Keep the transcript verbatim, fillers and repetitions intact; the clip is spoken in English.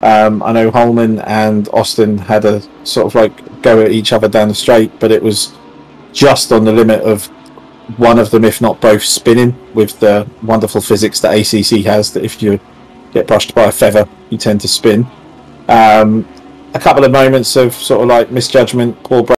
Um, I know Holman and Austin had a sort of like go at each other down the straight, but it was just on the limit of one of them, if not both, spinning with the wonderful physics that A C C has, that if you get brushed by a feather, you tend to spin. Um, a couple of moments of sort of like misjudgment, poor